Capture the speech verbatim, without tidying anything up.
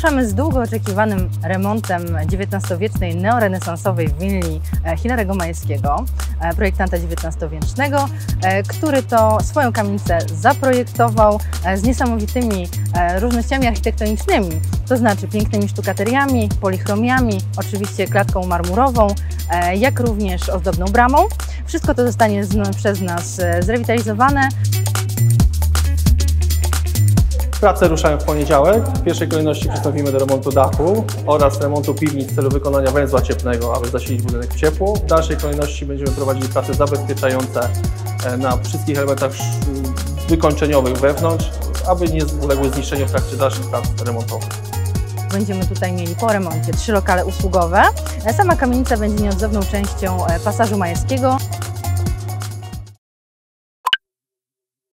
Ruszamy z długo oczekiwanym remontem dziewiętnastowiecznej neorenesansowej willi Hilarego Majewskiego, projektanta dziewiętnastowiecznego, który to swoją kamienicę zaprojektował z niesamowitymi różnościami architektonicznymi, to znaczy pięknymi sztukateriami, polichromiami, oczywiście klatką marmurową, jak również ozdobną bramą. Wszystko to zostanie przez nas zrewitalizowane. Prace ruszają w poniedziałek. W pierwszej kolejności przystąpimy do remontu dachu oraz remontu piwnic w celu wykonania węzła cieplnego, aby zasilić budynek w ciepło. W dalszej kolejności będziemy prowadzili prace zabezpieczające na wszystkich elementach wykończeniowych wewnątrz, aby nie uległy zniszczeniu w trakcie dalszych prac remontowych. Będziemy tutaj mieli po remoncie trzy lokale usługowe. Sama kamienica będzie nieodzowną częścią pasażu Majewskiego.